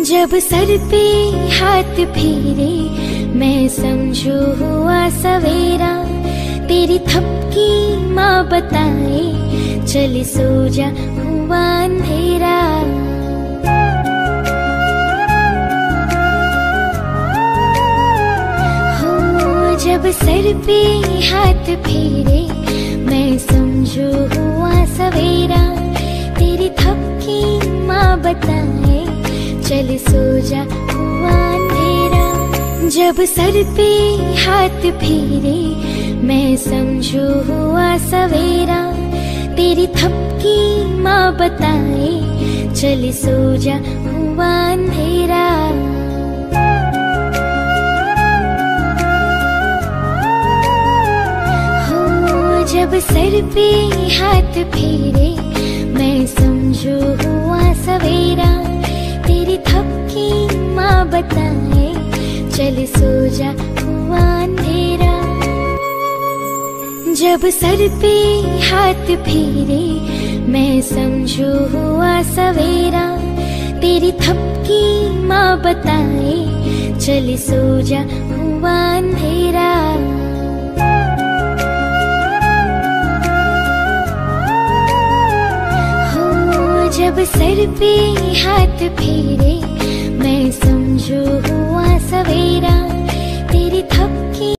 जब सर पे हाथ फेरे मैं समझू हुआ सवेरा, तेरी थपकी माँ बताए चल सो जा हुआ अंधेरा। हो जब सर पे हाथ फेरे मैं समझू हुआ सवेरा, तेरी थपकी माँ बताए चल सो जा हुआ अंधेरा। जब सर पे हाथ फेरे मैं समझू हुआ सवेरा, तेरी थपकी माँ बताए चल सो जा हुआ अंधेरा। हो जब सर पे हाथ फेरे मैं समझू हुआ सवेरा, तेरी थपकी माँ बताए चल सो जा हुआ अंधेरा। जब सर पे हाथ फेरे मैं समझू हुआ सवेरा, तेरी थपकी माँ बताए चल सो जा हुआ अंधेरा। जब सर पे हाथ फेरे मैं समझू हुआ सवेरा, तेरी थपकी